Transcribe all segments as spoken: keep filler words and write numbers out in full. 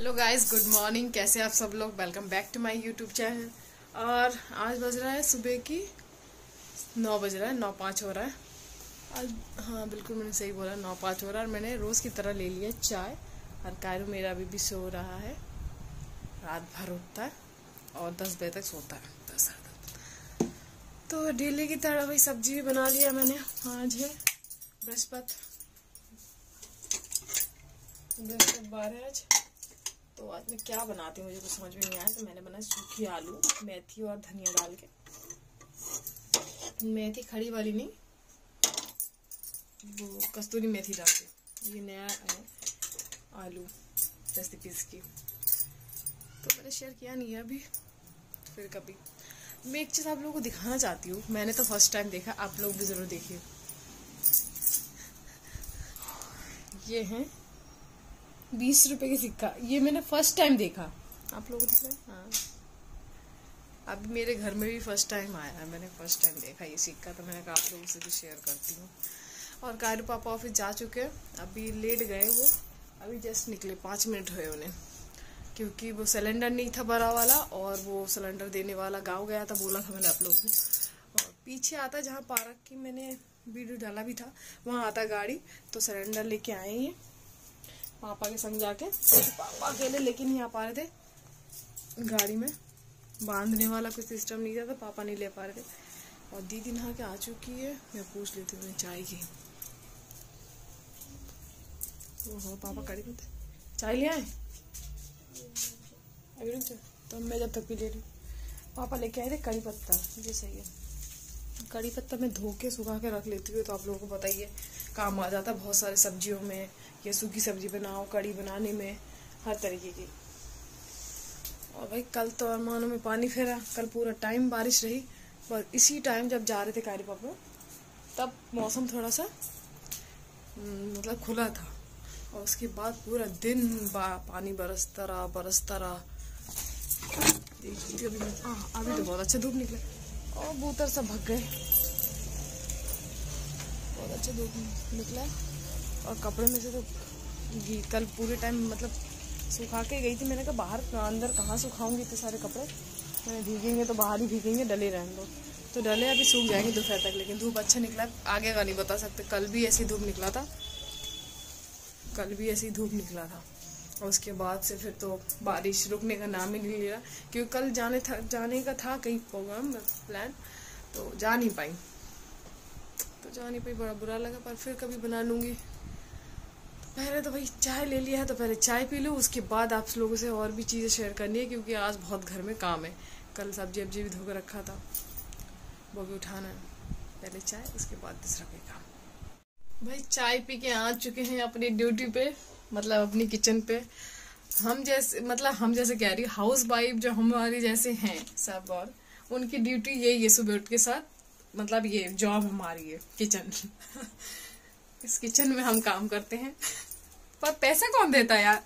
Hello guys, good morning. कैसे आप सब लोग? Welcome back to my YouTube channel. और आज बज रहा है सुबह की नौ बज रहा है, नौ पाँच हो रहा है आज। हाँ बिल्कुल, मैंने सही बोला, नौ पाँच हो रहा है। और मैंने रोज़ की तरह ले लिया चाय। और कायरू मेरा अभी भी सो रहा है, रात भर उठता है और दस बजे तक सोता है, दस साढ़े दस। तो डेली की तरह वही सब्जी भी बना लिया मैंने। आज है बृहस्पति, बृहस्पतिवार है आज। तो आज मैं क्या बनाती हूँ मुझे कुछ समझ में नहीं आया। तो मैंने बनाया सूखी आलू, मेथी और धनिया डाल के। मेथी खड़ी वाली नहीं, वो कस्तूरी मेथी डाल के। ये नया है आलू रेसिपीज की, तो मैंने शेयर किया नहीं है अभी, फिर कभी। मैं एक चीज़ आप लोगों को दिखाना चाहती हूँ। मैंने तो फर्स्ट टाइम देखा, आप लोग भी ज़रूर देखिए। ये है बीस रुपए की सिक्का। ये मैंने फर्स्ट टाइम देखा। आप लोगों को दिख रहा है? हाँ, अभी मेरे घर में भी फर्स्ट टाइम आया है, मैंने फर्स्ट टाइम देखा ये सिक्का। तो मैंने कहा आप लोगों से भी शेयर करती हूँ। और कायरू पापा ऑफिस जा चुके हैं, अभी लेट गए वो, अभी जस्ट निकले, पाँच मिनट हुए उन्हें। क्योंकि वो सिलेंडर नहीं था बड़ा वाला, और वो सिलेंडर देने वाला गाँव गया था, बोला था मैंने आप लोगों को। और पीछे आता जहाँ पार्क की मैंने वीडियो डाला भी था, वहाँ आता गाड़ी। तो सिलेंडर लेके आए ये पापा के संग जाके। पापा अकेले लेके नहीं आ पा रहे थे, गाड़ी में बांधने वाला कोई सिस्टम नहीं था, तो पापा नहीं ले पा रहे थे। और दीदी नहा के आ चुकी है। मैं पूछ लेती हूँ चाय की। ओहो, पापा कड़ी पत्ता चाय ले आए अभी, रुक जा। तो मैं जब तक भी ले रही, पापा लेके आए थे कड़ी पत्ता। ये सही है, कड़ी पत्ता मैं धो के सुखा के रख लेती हूँ, तो आप लोगों को बताइए काम आ जाता है बहुत सारे सब्जियों में। या सूखी सब्जी बनाओ, कड़ी बनाने में, हर तरीके की। और भाई कल तो अरमानों में पानी फेरा, कल पूरा टाइम बारिश रही। पर इसी टाइम जब जा रहे थे कायरू पापा, तब मौसम थोड़ा सा मतलब खुला था। और उसके बाद पूरा दिन पानी बरसता रहा बरसता रहा। देखिए अभी हाँ, अभी तो बहुत अच्छा धूप निकला और बूतर सब भग गए। बहुत अच्छा धूप निकला। और कपड़े में से तो कल पूरे टाइम मतलब सुखा के गई थी। मैंने कहा बाहर अंदर कहाँ सुखाऊंगी इतने सारे कपड़े, मैंने भीगेंगे तो बाहर ही भीगेंगे, डले रहने दो। तो डले अभी सूख जाएंगे दोपहर तक। लेकिन धूप अच्छा निकला, आगे का नहीं बता सकते। कल भी ऐसी धूप निकला था, कल भी ऐसी धूप निकला था। और उसके बाद से फिर तो बारिश रुकने का नाम ही नहीं ले रहा। क्योंकि कल जाने था जाने का था कहीं प्रोग्राम प्लान, तो जा नहीं पाई तो जा नहीं पाई बड़ा बुरा लगा। पर फिर कभी बना लूँगी। तो पहले तो भाई चाय ले लिया है, तो पहले चाय पी लूँ, उसके बाद आप लोगों से और भी चीज़ें शेयर करनी है। क्योंकि आज बहुत घर में काम है। कल सब्जी वब्जी भी धो कर रखा था, वो भी उठाना है। पहले चाय, उसके बाद दूसरा कोई काम। भाई चाय पी के आ चुके हैं अपनी ड्यूटी पे, मतलब अपनी किचन पे। हम जैसे मतलब हम जैसे कह रही हाउस वाइफ जो हमारी जैसे हैं सब, और उनकी ड्यूटी यही है सुबह उठ के साथ। मतलब ये जॉब हमारी है किचन। इस किचन में हम काम करते हैं। पर पैसा कौन देता है यार?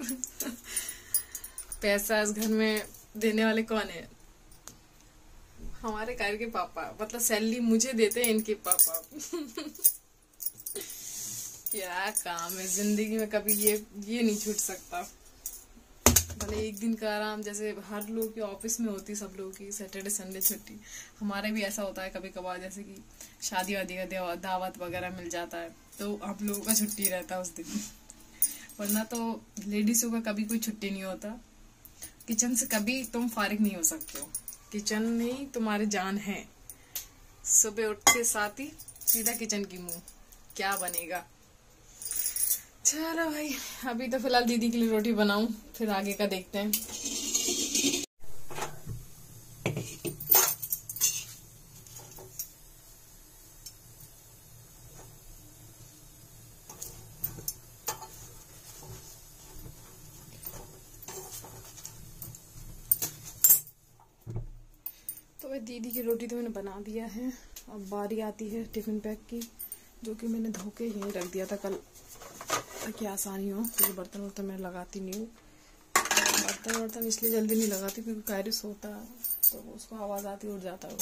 पैसा इस घर में देने वाले कौन है? हमारे घर के पापा। मतलब सैलरी मुझे देते हैं इनके पापा। क्या काम है जिंदगी में, कभी ये ये नहीं छूट सकता। भले एक दिन का आराम जैसे हर लोग की ऑफिस में होती, सब लोगों की सैटरडे संडे छुट्टी, हमारे भी ऐसा होता है कभी कभार। जैसे कि शादी वादी का दावत वगैरह मिल जाता है, तो आप लोगों का छुट्टी रहता है उस दिन। वरना तो लेडीजों का कभी कोई छुट्टी नहीं होता। किचन से कभी तुम फारिग नहीं हो सकते हो, किचन ही तुम्हारी जान है। सुबह उठते साथ ही सीधा किचन की मुंह, क्या बनेगा। चलो भाई, अभी तो फिलहाल दीदी के लिए रोटी बनाऊं, फिर आगे का देखते हैं। तो भाई दीदी की रोटी तो मैंने बना दिया है। अब बारी आती है टिफिन पैक की, जो कि मैंने धो के यहीं रख दिया था कल, ताकि आसानी हो। क्योंकि बर्तन वर्तन मैं लगाती नहीं हूँ। बर्तन वर्तन इसलिए जल्दी नहीं लगाती क्योंकि कायरू सोता है, तो उसको आवाज आती उठ जाता है।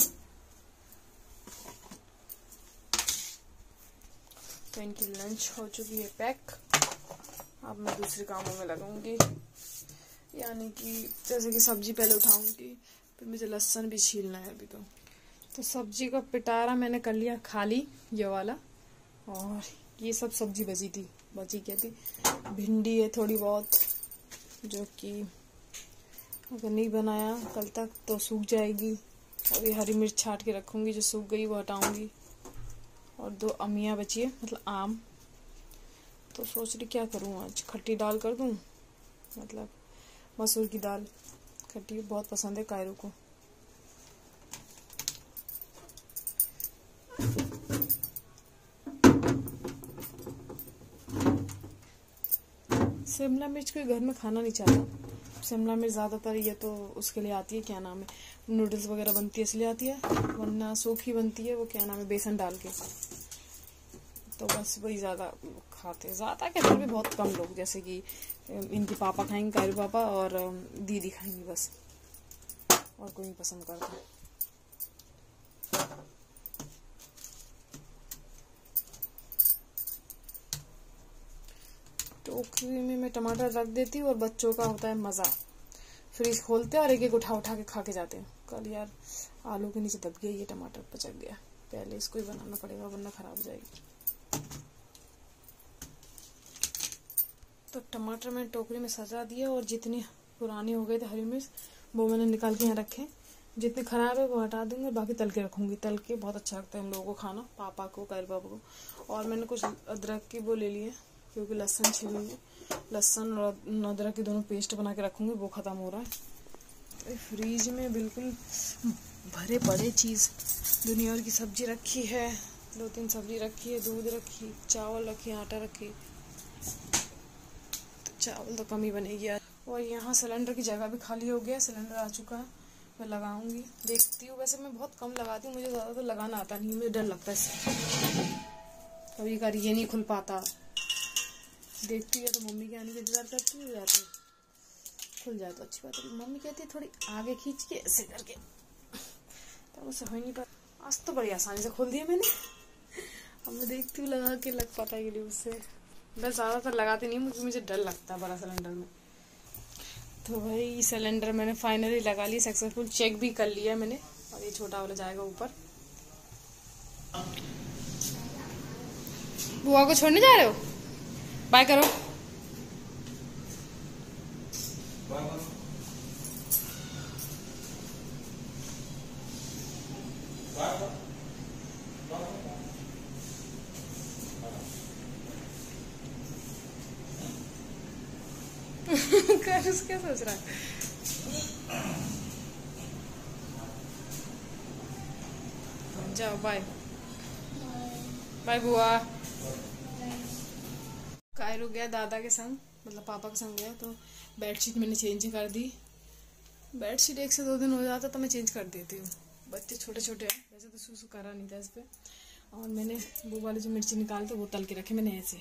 तो इनकी लंच हो चुकी है पैक। अब मैं दूसरे कामों में लगूंगी। यानी कि जैसे कि सब्जी पहले उठाऊंगी, फिर मुझे लहसुन भी छीलना है अभी। तो तो सब्जी का पिटारा मैंने कर लिया खाली, ये वाला। और ये सब सब्जी बची थी, बची क्या थी, भिंडी है थोड़ी बहुत, जो कि अगर नहीं बनाया कल तक तो सूख जाएगी। और ये हरी मिर्च छाट के रखूंगी, जो सूख गई वो हटाऊंगी। और दो अमियाँ बची है, मतलब आम। तो सोच रही क्या करूँ, आज खट्टी दाल कर दूँ, मतलब मसूर की दाल। खट्टी बहुत पसंद है कायरू को। शिमला मिर्च कोई घर में खाना नहीं चाहता। शिमला मिर्च ज़्यादातर ये तो उसके लिए आती है, क्या नाम है, नूडल्स वगैरह बनती है इसलिए आती है, वरना सूखी बनती है वो, क्या नाम है, बेसन डाल के। तो बस वही ज़्यादा खाते हैं। ज़्यादा के घर में बहुत कम लोग, जैसे कि इनके पापा खाएंगे, कायरू पापा, और दीदी खाएंगी बस, और कोई नहीं पसंद करता। टोकरी में मैं टमाटर रख देती हूँ, और बच्चों का होता है मज़ा, फ्रिज खोलते हैं और एक एक उठा उठा के खा के जाते हैं। कल यार आलू के नीचे दब गया, ये टमाटर पचक गया, पहले इसको ही बनाना पड़ेगा वरना खराब हो जाएगी। तो टमाटर मैंने टोकरी में सजा दिया, और जितनी पुरानी हो गई थे हरी मिर्च वो मैंने निकाल के यहाँ रखे। जितने खराब है वो हटा दूंगी, और बाकी तल के रखूंगी। तल के बहुत अच्छा लगता है हम लोगों को खाना, पापा को, कायरू पापा को। और मैंने कुछ अदरक की वो ले लिए, क्योंकि लहसुन छीलूंगी, लहसुन और अदरक की दोनों पेस्ट बना के रखूंगी, वो ख़त्म हो रहा है। फ्रीज में बिल्कुल भरे पड़े चीज़, दुनिया भर की सब्जी रखी है, दो तीन सब्जी रखी है, दूध रखी, चावल रखी, आटा रखी, तो चावल तो कम ही बनेगी। और यहाँ सिलेंडर की जगह भी खाली हो गया, सिलेंडर आ चुका है, मैं लगाऊंगी, देखती हूँ। वैसे मैं बहुत कम लगाती हूँ, मुझे ज़्यादा तो लगाना आता नहीं, मुझे डर लगता है इससे, कभी कभी ये नहीं खुल पाता। देखती है तो मम्मी के आने का इंतजार करती हूँ, या तो खुल जाए तो अच्छी बात है। मम्मी कहती है थोड़ी आगे खींच के ऐसे करके, तो उससे हो नहीं पाता। आज तो बड़ी आसानी से खोल दिया मैंने। अब मैं देखती हूँ लगा के लग पाता है कि नहीं उससे। मैं ज़्यादातर लगाती नहीं, क्योंकि मुझे डर लगता है बड़ा सिलेंडर में। तो भाई सिलेंडर मैंने फाइनली लगा लिया, सक्सेसफुल, चेक भी कर लिया मैंने। और ये छोटा वाला जाएगा ऊपर। बुआ को छोड़ने जा रहे हो? बाय करो। कर क्या सोच रहा है? जाओ, बाय बाय बुआ। कायरू गया दादा के संग, मतलब पापा के संग गया, तो बेडशीट मैंने चेंज कर दी। बेडशीट एक से दो दिन हो जाता तो मैं चेंज कर देती हूँ, बच्चे छोटे छोटे हैं, वैसे तो सूसू करा नहीं था इस पर। और मैंने वो वाली जो मिर्ची निकालते वो तल के रखे मैंने ऐसे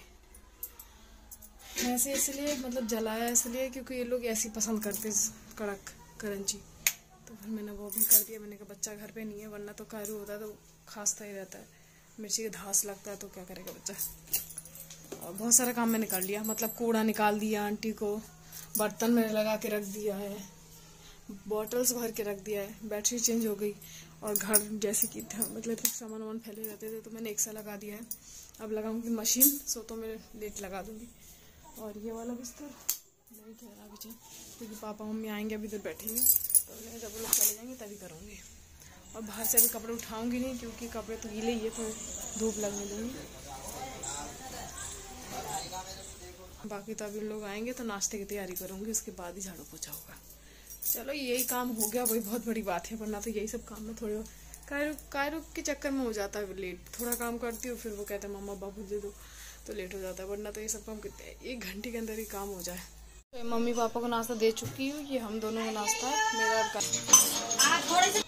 ऐसे इसलिए, मतलब जलाया इसलिए क्योंकि ये लोग ऐसी पसंद करते कड़क करंची। तो फिर मैंने वो भी कर दिया। मैंने कहा बच्चा घर पे नहीं है, वरना तो कायरू होता है तो खांसता ही रहता है, मिर्ची का घास लगता है तो क्या करेगा बच्चा। और बहुत सारा काम मैंने कर लिया, मतलब कूड़ा निकाल दिया आंटी को, बर्तन मैंने लगा के रख दिया है, बॉटल्स भर के रख दिया है, बैटरी चेंज हो गई। और घर जैसे कि था, मतलब सामान वामान फैले रहते थे तो मैंने एक सा लगा दिया है। अब लगाऊंगी मशीन, सो तो मैं लेट लगा दूंगी। और ये वाला बिस्तर नहीं कह रहा पीछे, क्योंकि पापा मम्मी आएंगे अभी तो बैठेंगे, तो जब वो लोग चले जाएंगे तभी करूँगी। और बाहर से अभी कपड़े उठाऊंगी नहीं, क्योंकि कपड़े तो गीले ही है, तो धूप लगने दूंगी। बाकी तो अभी लोग आएंगे तो नाश्ते की तैयारी करूंगी, उसके बाद ही झाड़ू पोछा होगा। चलो यही काम हो गया, वही बहुत बड़ी बात है, वरना तो यही सब काम में थोड़े कायरू कायरू के चक्कर में हो जाता है लेट। थोड़ा काम करती हूँ, फिर वो कहते हैं मम्मा बाबू दे दो, तो लेट हो जाता है। वरना तो ये सब काम कितने एक घंटे के अंदर ही काम हो जाए। तो मम्मी पापा को नाश्ता दे चुकी हूँ, ये हम दोनों का नाश्ता है, मेरा और का।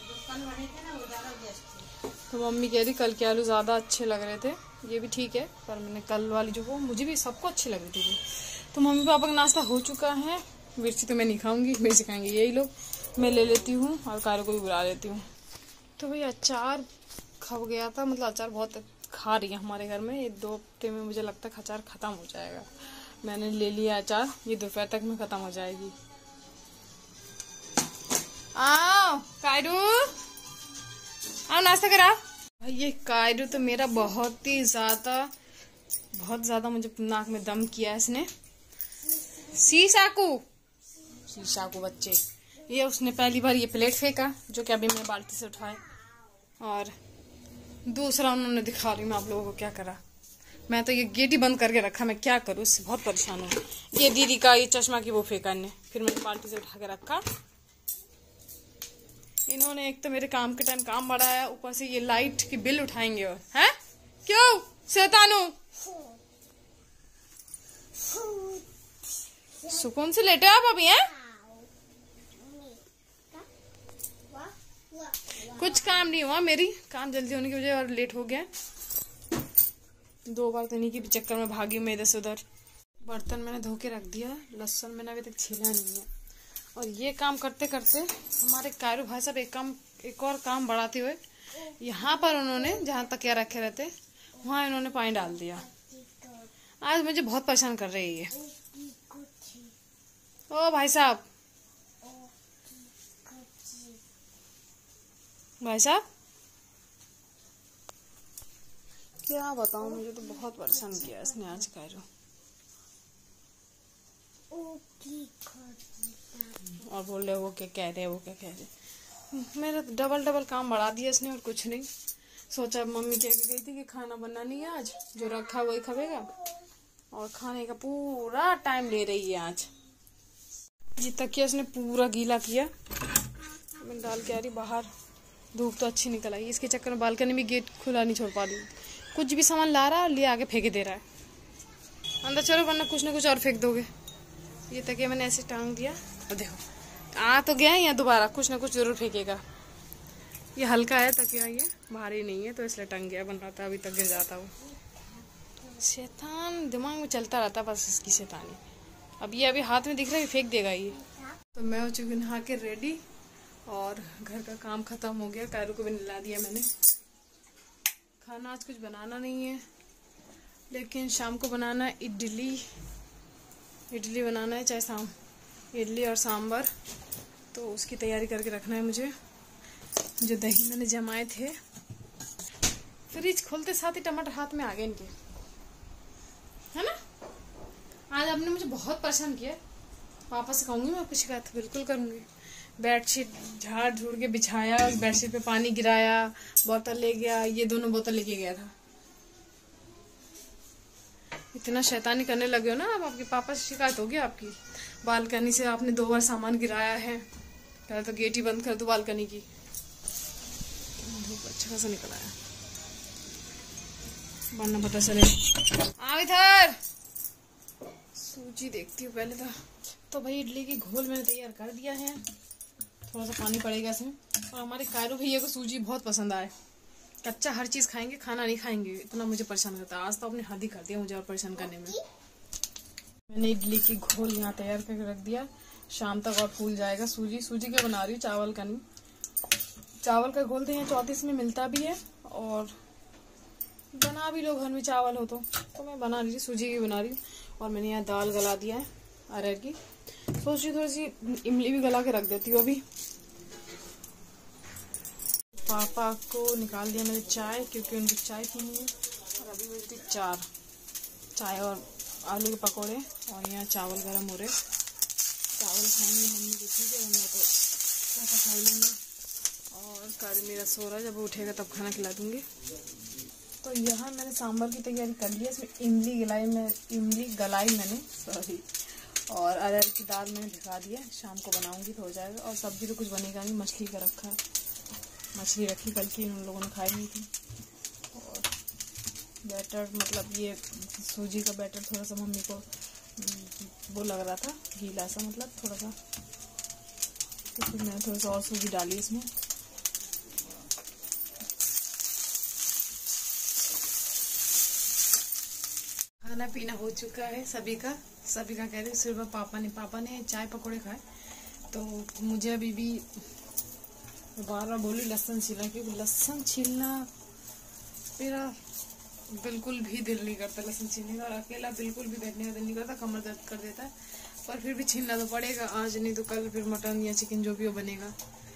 तो मम्मी कह रही कल के आलू ज़्यादा अच्छे लग रहे थे, ये भी ठीक है, पर मैंने कल वाली जो वो मुझे भी सबको अच्छी लग रही थी। तो मम्मी पापा का नाश्ता हो चुका है। मिर्ची तो मैं नहीं खाऊंगी, मिर्ची खाएंगे यही लोग, मैं ले लेती हूँ और कायरू को भी बुला लेती हूँ। तो भाई अचार खप गया था, मतलब अचार बहुत खा रही है हमारे घर में, ये दो हफ्ते में मुझे लगता है अचार ख़त्म हो जाएगा। मैंने ले लिया अचार, ये दोपहर तक में ख़त्म हो जाएगी। आओ कायरू, आओ नाश्ता करा। ये कायरू तो मेरा बहुत ही ज्यादा बहुत ज्यादा मुझे नाक में दम किया है इसने। शीशाकू शीशाकू बच्चे, ये उसने पहली बार ये प्लेट फेंका जो कि अभी मैं बाल्टी से उठाए, और दूसरा उन्होंने दिखा रही मैं आप लोगों को क्या करा। मैं तो ये गेट ही बंद करके रखा, मैं क्या करूँ, इससे बहुत परेशान हूँ। ये दीदी का ये चश्मा की वो फेंका ने, फिर मैंने बाल्टी से उठा के रखा। इन्होंने एक तो मेरे काम के टाइम काम बढ़ाया, ऊपर से ये लाइट की बिल उठाएंगे। और हैं क्यों शैतानू, सुकून से लेटे आप अभी हैं? कुछ काम नहीं हुआ, मेरी काम जल्दी होने की वजह और लेट हो गया। दो बार तो नहीं की चक्कर में भागी मैं इधर से उधर। बर्तन मैंने धो के रख दिया, लहसुन मैंने अभी तक छीला नहीं है। और ये काम करते करते हमारे कायरू भाई साहब एक काम एक और काम बढ़ाते हुए यहाँ पर उन्होंने जहाँ तक क्या रखे रहते वहाँ इन्होंने पानी डाल दिया। आज मुझे बहुत परेशान कर रही है। ओ भाई साहब, भाई साहब क्या बताऊं, मुझे तो बहुत परेशान किया इसने आज कायरू। और बोल रहे वो क्या कह रहे वो क्या कह रहे मेरा तो डबल डबल काम बढ़ा दिया इसने और कुछ नहीं सोचा। मम्मी कह के गई थी कि खाना बनानी है आज, जो रखा वही खाएगा, और खाने का पूरा टाइम ले रही है आज। ये तकिया इसने पूरा गीला किया, मैं डाल के आ रही बाहर। धूप तो अच्छी निकल आई, इसके चक्कर में बालकनी में गेट खुला नहीं छोड़ पा रही। कुछ भी सामान ला रहा है और ले आगे फेंक दे रहा है अंदर, चलो वरना कुछ ना कुछ और फेंक दोगे। ये तकिया मैंने ऐसे टांग दिया और देखो आ तो गया या दोबारा कुछ ना कुछ जरूर फेंकेगा। ये हल्का है तकिया, ये भारी नहीं है तो इसलिए टंग गया, बन रहा था अभी तक गिर जाता वो। शैतान दिमाग में चलता रहता बस इसकी शैतानी। अब ये अभी हाथ में दिख रहा है, फेंक देगा ये। तो मैं हो चुकी नहा के रेडी और घर का काम खत्म हो गया। कायरू को भी नहला दिया मैंने। खाना आज कुछ बनाना नहीं है, लेकिन शाम को बनाना है इडली। इडली बनाना है, चाहे शाम इडली और सांभर, तो उसकी तैयारी करके रखना है मुझे। जो दही मैंने जमाए थे, फ्रिज खोलते साथ ही टमाटर हाथ में आ गए इनके, है ना। आज आपने मुझे बहुत परेशान किया। पापा से कहूंगी मैं, आपकी शिकायत बिल्कुल करूंगी। बेडशीट झाड़ झूड़ के बिछाया, उस बेडशीट पे पानी गिराया, बोतल ले गया, ये दोनों बोतल लेके गया था। इतना शैतानी करने लगे हो ना अब, आपके पापा से शिकायत होगी आपकी। बालकनी से आपने दो बार सामान गिराया है, पहले तो गेट ही बंद कर दो बालकनी की। धूप अच्छा खासा निकल आया, वरना पता चले। आ इधर सूजी देखती हूँ पहले तो। तो भाई इडली की घोल मैंने तैयार कर दिया है, थोड़ा सा पानी पड़ेगा इसमें। और हमारे कायरू भैया को सूजी बहुत पसंद आए, कच्चा हर चीज खाएंगे, खाना नहीं खाएंगे, इतना मुझे परेशान करता है। आज तो आपने हद ही कर दिया मुझे और परेशान करने में। मैंने इडली की घोल यहाँ तैयार करके रख दिया, शाम तक और फूल जाएगा। सूजी सूजी के बना रही हूँ, चावल का नहीं। चावल का घोल तो यहाँ चौंतीस में मिलता भी है, और बना भी लो घर में चावल हो तो, तो मैं बना रही सूजी की बना रही हूँ। और मैंने यहाँ दाल गला दिया है अरहर की, सोच रही थोड़ी सी इमली भी गला के रख देती हूँ अभी। पापा को निकाल दिया मैंने चाय, क्योंकि उनको चाय पीनी है। और अभी बजती चार, चाय और आलू के पकौड़े, और यहाँ चावल गरम हो रहे। चावल खाएंगे मम्मी को, ठीक है, वरना तो ऐसा खा लेंगे। और कार्य मेरा सो रहा है, जब वो उठेगा तब खाना खिला दूंगी। तो यहाँ मैंने सांभर की तैयारी कर ली है। इसमें इमली गलाई में इमली गलाई मैंने सॉरी और अरहर की दाल मैंने भिगा दी है, शाम को बनाऊंगी तो हो जाएगा। और सब्जी तो कुछ बनेगा नहीं, मछली का रखा है, मछली रखी कल की उन लोगों ने खाई नहीं थी। और बैटर मतलब ये सूजी का बैटर थोड़ा सा मम्मी को वो लग रहा था गीला सा, मतलब थोड़ा सा, तो फिर मैंने थोड़ा सा और सूजी डाली इसमें। खाना पीना हो चुका है सभी का, सभी का कह रहे सिर्फ पापा ने पापा ने चाय पकौड़े खाए। तो मुझे अभी भी बार बार बोली लहसुन छीलना, क्योंकि लहसुन छीलना मेरा बिल्कुल भी दिल नहीं करता लहसुन छीलने का, और अकेला बिल्कुल भी बैठने का दिल नहीं करता, कमर दर्द कर देता है। पर फिर भी छीलना तो पड़ेगा, आज नहीं तो कल फिर मटन या चिकन जो भी हो बनेगा।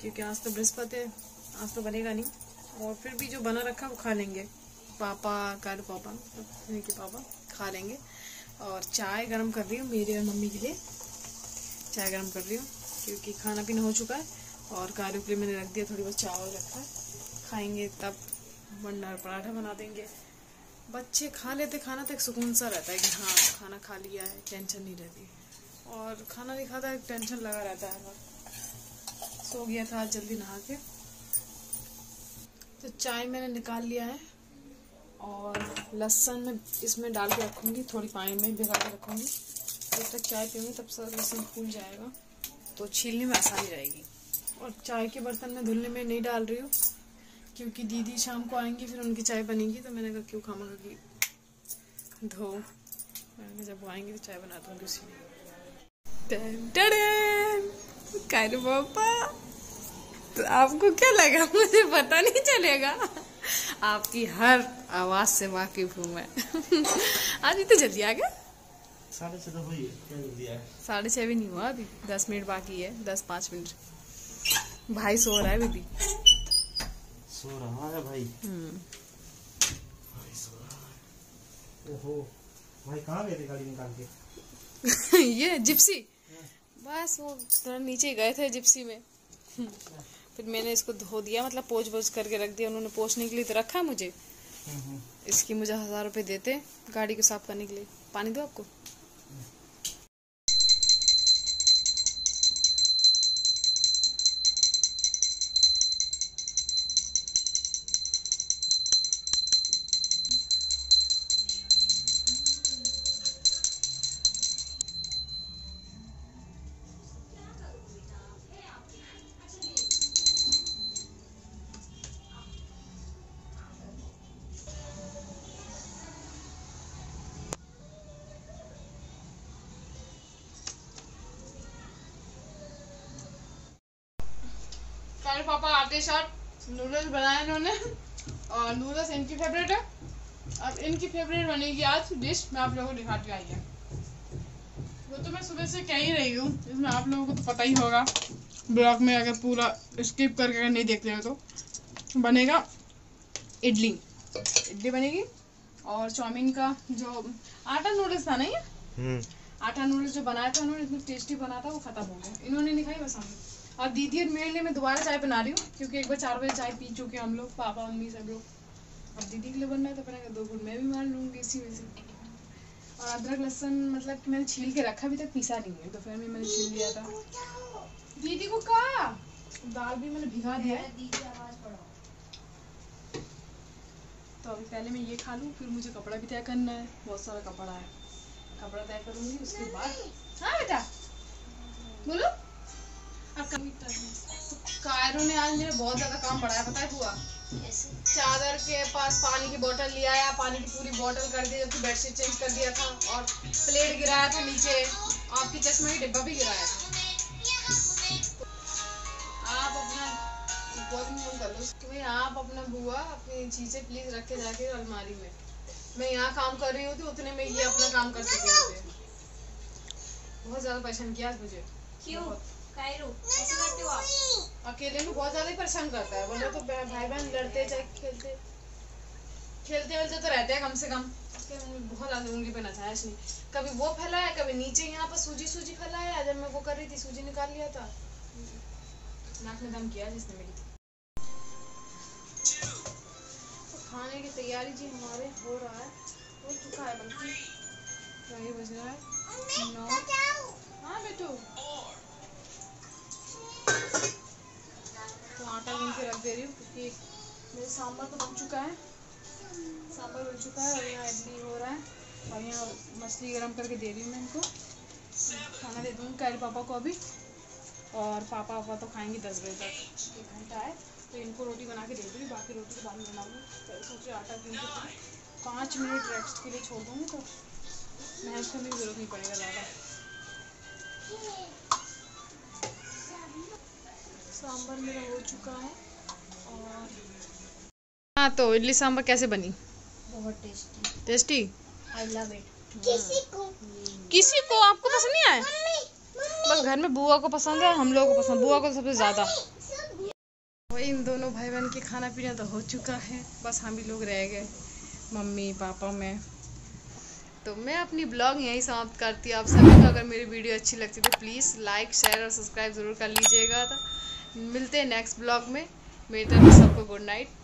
क्योंकि आज तो बृहस्पति है, आज तो बनेगा नहीं। और फिर भी जो बना रखा वो खा लेंगे, पापा कालू पापा मतलब के पापा खा लेंगे। और चाय गरम कर रही हूँ मेरे और मम्मी के लिए, चाय गरम कर रही हूँ क्योंकि खाना पीना हो चुका है। और कालू के लिए मैंने रख दिया, थोड़ी बहुत चावल रखा है, खाएंगे तब वरना पराठा बना देंगे। बच्चे खा लेते खाना तो एक सुकून सा रहता है कि हाँ खाना खा लिया है, टेंशन नहीं रहती। और खाना नहीं खाता एक टेंशन लगा रहता है। सो गया था आज जल्दी नहा के। तो चाय मैंने निकाल लिया है और लहसुन में इसमें डाल के रखूँगी, थोड़ी पानी में भिगा के रखूँगी। जब तक चाय पीऊँगी तब तक लहसुन फूल जाएगा तो छीलने में आसानी रहेगी। और चाय के बर्तन में धुलने में नहीं डाल रही हूँ क्योंकि दीदी शाम को आएंगी, फिर उनकी चाय बनेगी। तो मैंने कहा क्यों खामखा की धो, मैंने जब वो आएंगे तो चाय बना दूँगी उसी में। कालू पापा, तो आपको क्या लगा? मुझे पता नहीं चलेगा, आपकी हर आवाज से वाकिफ हूँ मैं। आज इतने जल्दी आ गया? साढ़े छह तो हुई है। साढ़े छह भी नहीं हुआ, अभी दस मिनट बाकी है, दस पाँच मिनट। भाई सो रहा है बेबी, सो रहा है भाई। हम्म भाई सो रहा है। ओहो भाई कहाँ गए थे गाड़ी निकाल के? ये जिप्सी, बस वो थोड़ा नीचे गए थे जिप्सी में। फिर मैंने इसको धो दिया, मतलब पोंछ पोंछ करके रख दिया। उन्होंने पोंछने के लिए तो रखा है मुझे, इसकी मुझे हजार रुपए देते गाड़ी को साफ करने के लिए। पानी दो आपको? कालू पापा आटे साथ नूडल्स बनाए इन्होंने, और नूडल्स इनकी फेवरेट है। अब इनकी फेवरेट बनेगी आज डिश, मैं आप लोगों को दिखाती आई है। वो तो मैं सुबह से कह ही रही हूँ, इसमें आप लोगों को तो पता ही होगा ब्लॉग में, अगर पूरा स्किप करके अगर नहीं देखते हो तो। बनेगा इडली, इडली बनेगी। और चाउमीन का जो आटा नूडल्स था नहीं है, आटा नूडल्स जो बनाया था उन्होंने, इतना टेस्टी बना था, वो खत्म हो गया, इन्होंने नहीं खाई बस हम। और दीदी और मेरे लिए मैं दोबारा चाय बना रही हूँ क्योंकि एक बार चार बजे चाय पी चुके हम लोग, पापा मम्मी सब लोग। अब दीदी के लिए बनना है तो अपने दो घूट मैं भी मार लूँगी इसी वजह से। और अदरक लहसुन मतलब कि मैंने छील के रखा, अभी तक पीसा नहीं है, दोपहर में मैंने छील लिया था। दीदी को कहा दाल भी मैंने भिगा दिया है। तो अभी पहले मैं ये खा लूँ, फिर मुझे कपड़ा भी तय करना है, बहुत सारा कपड़ा है, कपड़ा तय करूँगी उसके बाद। हाँ बेटा बोलो। अब तो कायरो ने आज मेरा बहुत ज्यादा काम बढ़ाया, पता है हुआ? चादर के पास पानी की बोतल लिया आया, पानी की पूरी बोतल कर दी, जबकि बेडशीट चेंज कर दिया था, और प्लेट गिराया था नीचे, आपकी चश्मे की डिब्बा भी गिराया था। आप अपना कर लो कि भाई आप अपना बुआ अपनी चीजें प्लीज रख के जाके अलमारी में। मैं यहाँ काम कर रही होती, उतने में ये अपना काम कर सके होते। बहुत ज्यादा परेशान किया आज मुझे। क्यों कायरो ऐसे करते हो आप? अकेले में बहुत ज्यादा ही परेशान करता है, वरना तो भाई बहन लड़ते चाहे खेलते खेलते वेलते तो रहते हैं कम से कम। बहुत ज्यादा उंगली पे नचाया नहीं, कभी वो फैलाया, कभी नीचे यहाँ पर सूजी सूजी फैलाया। जब मैं वो कर रही थी सूजी निकाल लिया था, नाक में दम किया जिसने मेरी। तो खाने की तैयारी जी हमारे हो रहा है, हो चुका है, बल्कि वही बज रहा है नौ। हाँ बेटू, तो आटा गूंथ के रख दे रही हूँ क्योंकि मेरे सांभर तो बन चुका है, सांभर बन चुका है। और यहाँ इडली हो रहा है, और यहाँ मछली गरम करके दे रही हूँ मैं इनको, खाना दे दूँगी कालू पापा को अभी। और पापा पापा तो खाएंगे दस बजे तक, एक घंटा है, तो इनको रोटी बना के दे दूँगी, बाकी रोटी तो बाद में बनाऊँगी। तो सोच रही आटा गूंथ के पाँच मिनट रेस्ट के लिए छोड़ दूँगी, तो महज करने की जरूरत नहीं पड़ेगा ज़्यादा। सांभर मेरा हो चुका है। और हाँ, तो इडली सांभर कैसे बनी? बहुत tasty tasty, I love it. किसी को किसी को आपको पसंद नहीं आया? बस घर में बुआ को पसंद है, हम लोगों को पसंद, बुआ को सबसे ज्यादा। वही इन दोनों भाई बहन के खाना पीना तो हो चुका है, बस हम ही लोग रह गए, मम्मी पापा मैं। तो मैं अपनी ब्लॉग यहीं समाप्त करती हूँ। आप सभी को अगर मेरी वीडियो अच्छी लगती है तो प्लीज़ लाइक शेयर और सब्सक्राइब ज़रूर कर लीजिएगा। तो मिलते हैं नेक्स्ट ब्लॉग में। मेरी तरफ से सबको गुड नाइट।